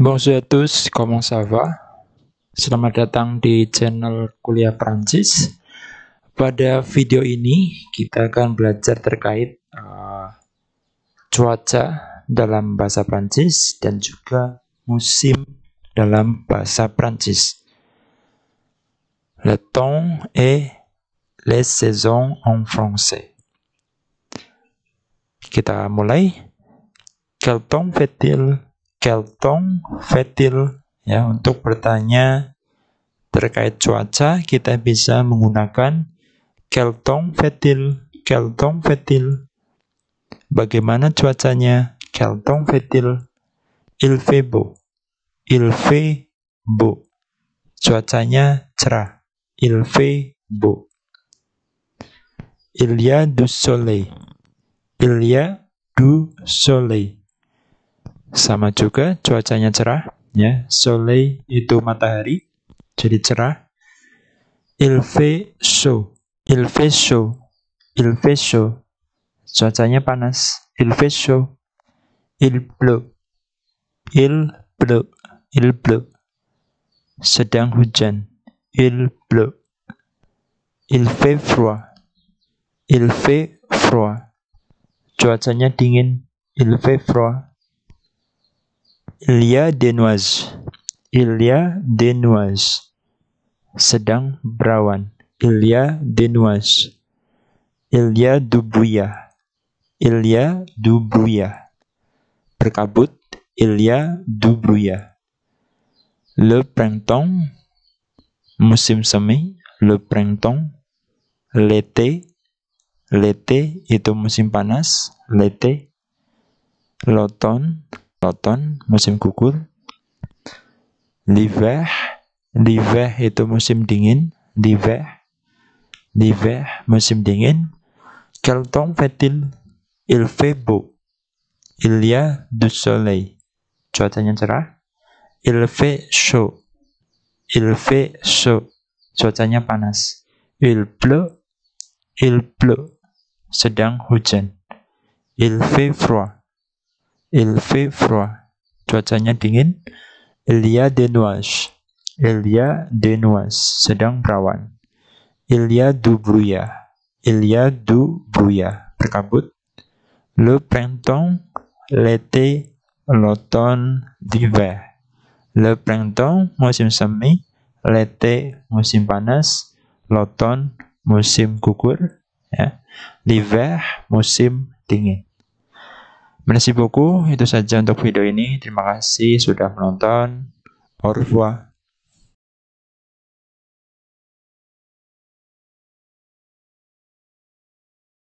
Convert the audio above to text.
Bonjour à tous, comment ça va? Selamat datang di channel Kuliah Prancis. Pada video ini kita akan belajar terkait cuaca dalam bahasa Prancis dan juga musim dalam bahasa Prancis. Le temps et les saisons en français. Kita mulai. Quel temps fait-il? Quel temps fait-il? Ya, untuk bertanya terkait cuaca kita bisa menggunakan quel temps fait-il? Quel temps fait-il? Bagaimana cuacanya? Quel temps fait-il? Il fait beau. Il fait beau. Cuacanya cerah. Il fait beau. Il y a du soleil. Il y a du soleil. Sama juga cuacanya cerah, ya. Soleil itu matahari, jadi cerah. Il fait chaud. Il fait chaud. Il fait chaud. Cuacanya panas. Il fait chaud. Il pleut. Il pleut. Il pleut. Sedang hujan. Il pleut. Il fait froid. Il fait froid. Cuacanya dingin. Il fait froid. Il y a des nuages. Il y a des nuages. Sedang berawan. Il y a des nuages. Il y a du brouillard. Il y a du brouillard. Berkabut. Il y a du brouillard. Le printemps. Musim semi. Le printemps. L'été. L'été itu musim panas. L'été. L'automne. L'automne, musim gugur. L'hiver. L'hiver itu musim dingin. L'hiver. L'hiver, musim dingin. Quel temps fait-il? Il fait beau. Il y a du soleil. Cuacanya cerah. Il fait chaud. Il fait chaud. Cuacanya panas. Il pleut. Il pleut. Sedang hujan. Il fait froid. Il fait froid. Cuacanya dingin. Il y a des nuages. Il y a des nuages. Sedang berawan. Il y a du brouillard. Il y a du brouillard. Berkabut. Le printemps, l'été, l'automne, l'hiver. Le printemps, musim semi. L'été, musim panas. L'automne, musim gugur. Ya. L'hiver, musim dingin. Merci beaucoup, itu saja untuk video ini. Terima kasih sudah menonton. Au revoir.